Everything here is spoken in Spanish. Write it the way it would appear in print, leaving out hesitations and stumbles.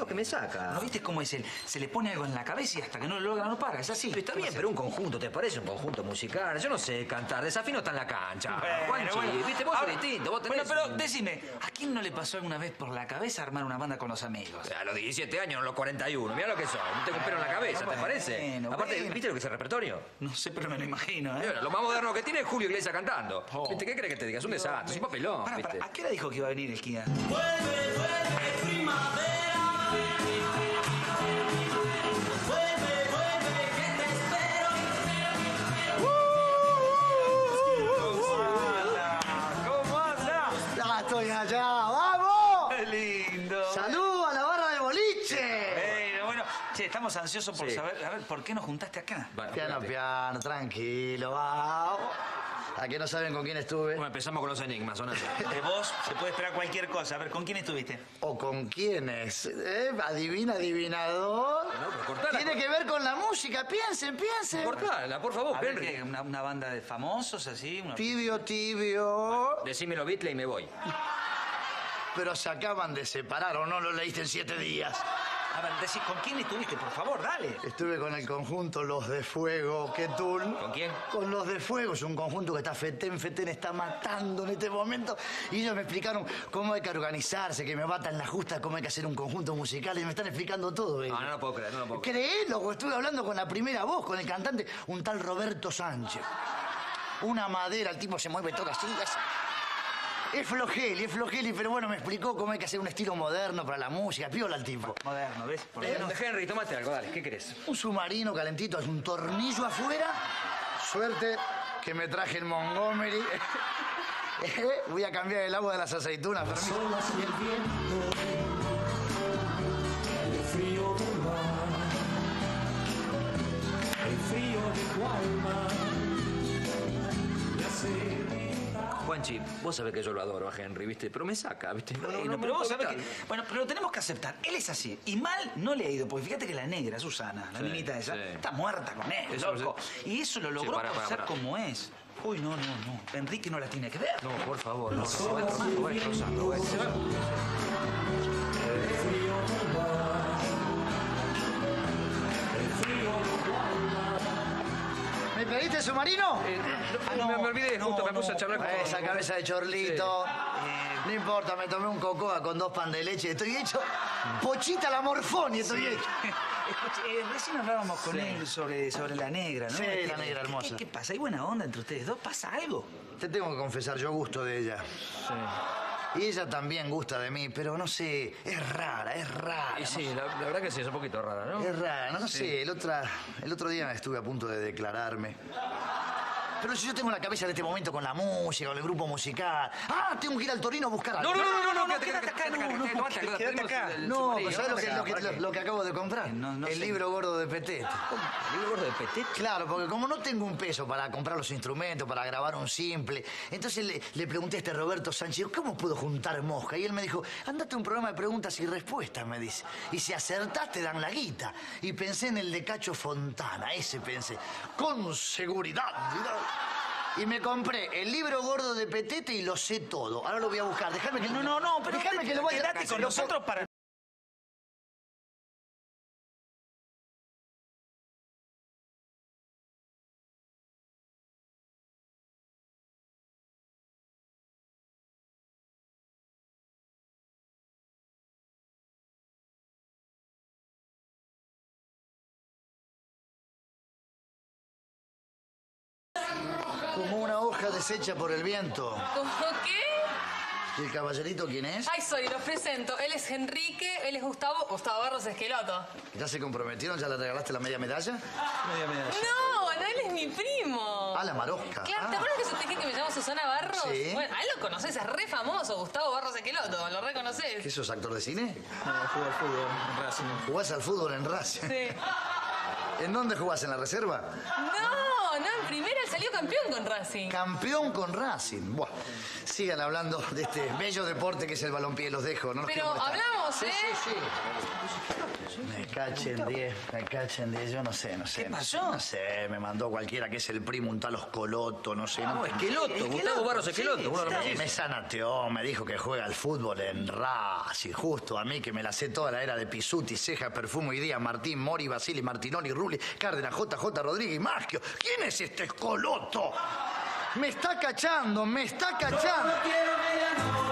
Lo que me saca. ¿No viste cómo es él? Se le pone algo en la cabeza y hasta que no lo logra no para, es así. Pero está bien, pero un conjunto, ¿te parece un conjunto musical? Yo no sé cantar, Desafino está en la cancha. Juanchi, viste, vos sos distinto, vos tenés... Bueno, pero decime, ¿a quién no le pasó alguna vez por la cabeza armar una banda con los amigos? A los 17 años, no a los 41. Mirá lo que soy, no tengo un pelo en la cabeza, ¿te parece? Aparte, ¿viste lo que es el repertorio? No sé, pero me lo imagino, ¿eh? Bueno, lo más moderno que tiene es Julio Iglesias cantando. ¿Viste? ¿Qué crees que te diga? Es un desastre, es un papelón, ¿viste? ¿A qué hora dijo que iba a venir el Kia? Vuelve, vuelve, primavera. Vuelve, vuelve, que te espero. ¿Cómo anda? Ya estoy allá, ¡vamos! ¡Qué lindo! ¡Salud a la barra de boliche! Bueno, che, estamos ansiosos por saber, a ver, ¿por qué nos juntaste acá? Piano, piano, tranquilo, vamos. ¿A qué no saben con quién estuve? Bueno, empezamos con los enigmas, son así. De vos se puede esperar cualquier cosa. A ver, ¿con quién estuviste? ¿O con quiénes? Adivina, adivinador. No, pero cortala. Tiene que ver con la música, piensen, piensen. Cortala, por favor, A ver, Henry. ¿qué? ¿Una banda de famosos así? Tibio, tibio. Decime los Beatles y me voy. Pero se acaban de separar, ¿o no lo leíste en 7 días? A ver, decí, ¿con quién estuviste? Por favor, dale. Estuve con el conjunto Los de Fuego, ¿qué tul? ¿Con quién? Con Los de Fuego, es un conjunto que está fetén, está matando en este momento. Y ellos me explicaron cómo hay que organizarse, que me batan la justa, cómo hay que hacer un conjunto musical. Y me están explicando todo, No, no lo puedo creer, no lo puedo creer. Créelo, estuve hablando con la primera voz, con el cantante, un tal Roberto Sánchez. Una madera, el tipo se mueve todo así. Es flojeli, pero bueno, me explicó cómo hay que hacer un estilo moderno para la música. Piola al tipo. Moderno, ¿ves? Por lo menos. Henry, tomate algo, dale, ¿qué querés? Un submarino calentito, es un tornillo afuera. Suerte que me traje el Montgomery. Voy a cambiar el agua de las aceitunas, permiso. Solas y el viento, el frío del mar, el frío de tu alma, la sed. Juanchi, vos sabés que yo lo adoro a Henry, ¿viste? Pero me saca, ¿viste? Bueno, pero vos sabés que... Bueno, pero lo tenemos que aceptar. Él es así. Y mal no le ha ido. Porque fíjate que la negra, Susana, la niñita esa, está muerta con él, Eso, loco. Y eso lo logró por ser pará. como es. Uy, no. Enrique no la tiene que ver. No, por favor, no. Se va destrozando, se va. ¿Me pediste submarino? Me olvidé, justo me puse a charlar con... Esa cabeza de chorlito. No importa, me tomé un cocoa con 2 pan de leche. Estoy hecho pochita la morfón y estoy hecho. Escuche, recién hablábamos con él sobre la negra, ¿no? Sí, la negra hermosa. ¿Qué pasa? ¿Hay buena onda entre ustedes dos? ¿Pasa algo? Te tengo que confesar, yo gusto de ella. Sí. Y ella también gusta de mí, pero no sé, es rara. Y sí, la verdad que sí, es un poquito rara, ¿no? Es rara, no sé, el otro día estuve a punto de declararme. Pero si yo tengo la cabeza en este momento con la música, con el grupo musical. ¡Ah! Tengo que ir al Torino a buscar algo. No, quédate acá. Quédate acá. No, pues ¿sabes lo que acabo de comprar? No el sé. libro gordo de Petete. ¿El libro gordo de Petete? Claro, porque como no tengo un peso para comprar los instrumentos, para grabar un simple, entonces le pregunté a este Roberto Sánchez, ¿cómo puedo juntar mosca? Y él me dijo, andate a un programa de preguntas y respuestas, me dice. Y si acertás te dan la guita. Y pensé en el de Cacho Fontana, ese pensé. Con seguridad. Y me compré el libro gordo de Petete y lo sé todo. Ahora lo voy a buscar. Déjame que... No, pero déjame que lo vaya... quédate con nosotros para... Como una hoja deshecha por el viento. ¿Cómo qué? ¿Y el caballerito quién es? Ay, soy, los presento. Él es Enrique, él es Gustavo Barros Esqueloto. ¿Ya se comprometieron? ¿Ya le regalaste la media medalla? No, él es mi primo. Ah, la Marosca. Claro, ¿te Ah. acuerdas que yo te dije que me llamo Susana Barros? Sí. Bueno, a él lo conoces, es re famoso, Gustavo Barros Esqueloto, lo reconoces. ¿Qué sos, actor de cine? Juego al fútbol en Racing. ¿Jugás al fútbol en Racing? Sí. ¿En dónde jugás? ¿En la reserva? No, en primera él salió campeón con Racing. Campeón con Racing. Buah. Sigan hablando de este bello deporte que es el balompié, los dejo. No los Pero quiero molestar. hablamos, Sí. Me cachen 10, yo no sé. ¿Qué pasó? No sé, me mandó cualquiera que es el primo, un tal Oscoloto, no sé. No, Esqueloto, Gustavo Barros Esqueloto, uno de los Me sanateó, me dijo que juega al fútbol en Racing, justo a mí que me la sé toda la era de Pisuti, Ceja, Perfumo y Díaz, Martín, Mori, Basili, Martinoli, Rulli, Cárdenas, JJ, Rodríguez y Maschio. ¿Quién es este Escoloto? Me está cachando. Quiero que ella no